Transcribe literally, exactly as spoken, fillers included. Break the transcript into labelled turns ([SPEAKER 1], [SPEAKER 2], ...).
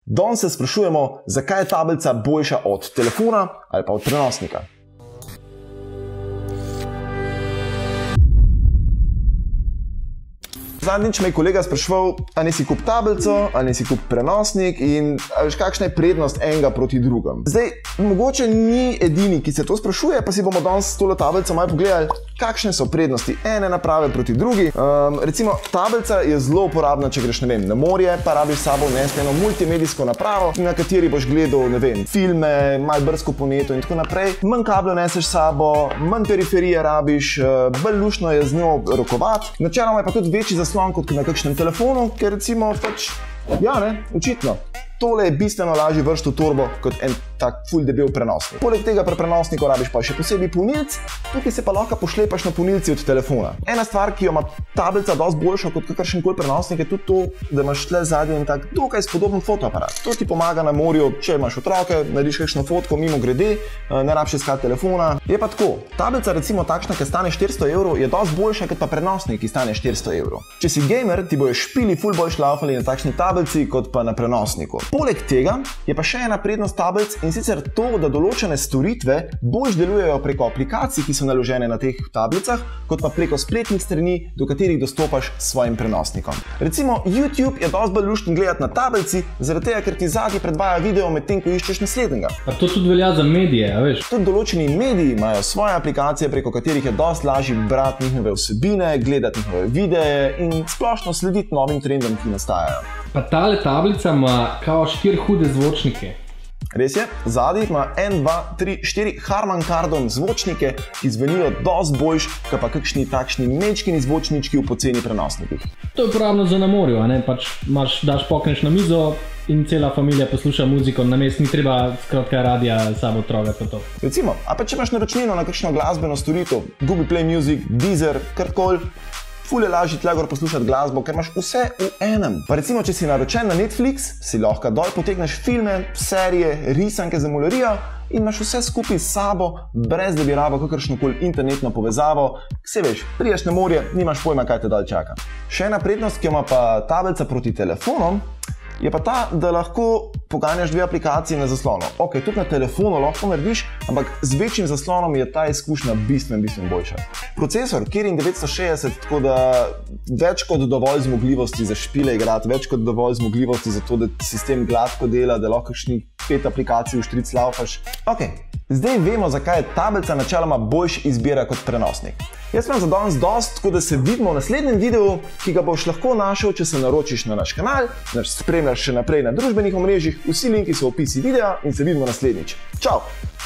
[SPEAKER 1] Danes se sprašujemo, zakaj je tablica boljša od telefona ali pa od prenosnika. Zadnjič me je kolega spraševal, ali naj si kup tablico, ali naj si kup prenosnik in veš, kakšna je prednost enega proti drugem. Zdaj, mogoče ni edini, ki se to sprašuje, pa si bomo danes s tole tablico malo pogledali, kakšne so prednosti ene naprave proti drugi. Um, recimo, tablica je zelo uporabna, če greš, ne vem, na morje, pa rabiš s sabo vnesti eno multimedijsko napravo, na kateri boš gledal, ne vem, filme, malo brsko po netu in tako naprej. Manj kablov neseš s sabo, manj periferije rabiš, bolj luštno je z njo rokovati. Načeloma je pa tudi večji zaslon kot na kakšnem telefonu, ker recimo pač, ja ne, očitno. Tole je bistveno lažje vršiti v torbo kot en tak ful debel prenosnik. Poleg tega pri prenosniku rabiš pa še posebej polnilc, tukaj se pa lahko pošlepaš na polnilci od telefona. Ena stvar, ki jo ima tablica dosti boljša kot kakršenkoli prenosnik, je tudi to, da imaš tle zadnji en tak dokaj spodoben fotoaparat. To ti pomaga na morju, če imaš otroke, narediš kakšno fotko mimo grede, ne rabiš iskati telefona. Je pa tako, tablica recimo takšna, ki stane štiristo evrov, je dosti boljša kot pa prenosnik, ki stane štiristo evrov. Če si gamer, ti bojo špili ful bolj šlaufali na takšni tablici kot pa na prenosniku. Poleg tega je pa še ena prednost tablic in sicer to, da določene storitve bolj delujejo preko aplikacij, ki so naložene na teh tablicah, kot pa preko spletnih strani, do katerih dostopaš s svojim prenosnikom. Recimo, YouTube je dosti bolj lušten gledati na tablici, zaradi tega, ker ti zadnji predvaja video medtem, ko iščeš naslednjega.
[SPEAKER 2] Pa to tudi velja za medije, a veš?
[SPEAKER 1] Tudi določeni mediji imajo svoje aplikacije, preko katerih je dosti lažje brati njihove vsebine, gledati njihove videe in splošno slediti novim trendom, ki nastajajo.
[SPEAKER 2] Pa tale tablica ima kao štiri hude zvočnike.
[SPEAKER 1] Res je, zadnji ima en, dva, tri, štiri Harman Kardon zvočnike, ki zvenijo dosti boljš, kot pa kakšni takšni mečkini zvočnički v poceni prenosnikih.
[SPEAKER 2] To je uporabno za na morju, a ne? Pač imaš, daš pokneš na mizo in cela familija posluša muziko, namesto ni treba skratka radija sabo trogati pa to.
[SPEAKER 1] Recimo, a pa če imaš naročnino na kakšno glasbeno storitev, Google Play Music, Deezer, karkoli, ful je lažje tle gor poslušati glasbo, ker imaš vse v enem. Pa recimo, če si naročen na Netflix, si lahko dol potegneš filme, serije, risanke za malarijo in imaš vse skupaj s sabo, brez da bi rabil kakršnokoli internetno povezavo. Saj veš, prideš na morje, nimaš pojma, kaj te dol čaka. Še ena prednost, ki ima pa tablica proti telefonom, je pa ta, da lahko poganjaš dve aplikaciji na zaslonu. Ok, tudi na telefonu lahko narediš, ampak z večjim zaslonom je ta izkušnja bistveno, bistveno boljša. Procesor Kirin devetsto šestdeset, tako da več kot dovolj zmogljivosti za špile igrati, več kot dovolj zmogljivosti za to, da sistem gladko dela, da lahko kakšnih pet aplikacij v štric laufaš. Ok, zdaj vemo, zakaj je tablica načeloma boljša izbira kot prenosnik. Jaz imam za danes dosti, tako da se vidimo v naslednjem videu, ki ga boš lahko našel, če se naročiš na naš kanal, nas spremljaš še naprej na družbenih omrežjih, vsi linki so v opisi videa in se vidimo naslednjič. Čau!